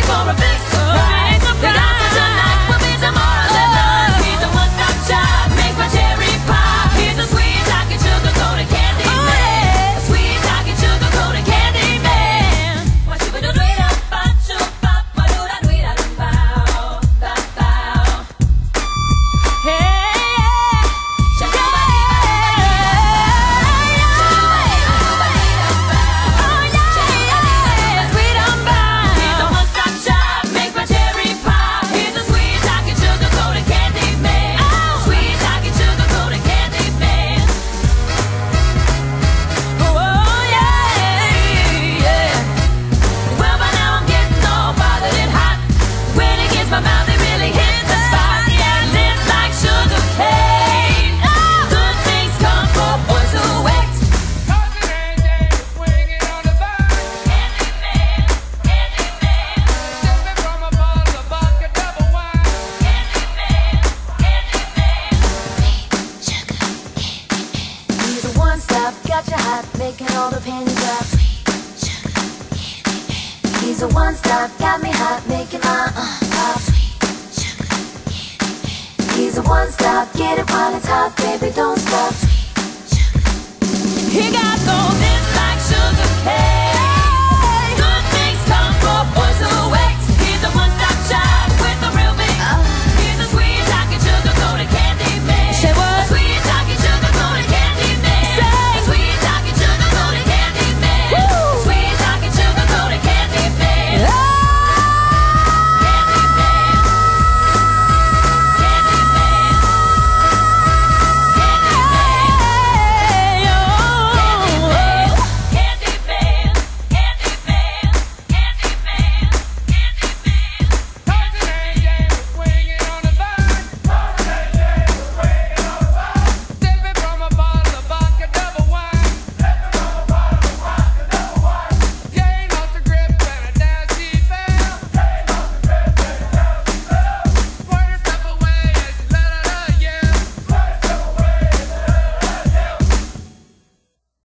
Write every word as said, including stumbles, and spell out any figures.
for a big surprise. The answer tonight will be tomorrow at nine. He's a one-stop shop, makes my cherry pop. He's a sweet talking sugar-coated candy man. A sweet talking sugar-coated candy man. What you do do it up, pop, shoot, pop, what do da do da bow, bow, bow. Hey. Got you hot, making all the pennies drop. Sweet sugar candy man. He's a one-stop, got me hot, making my uh pop. Sweet sugar candy man. He's a one-stop, get it while it's hot, baby, don't stop. Sweet sugar. He got those.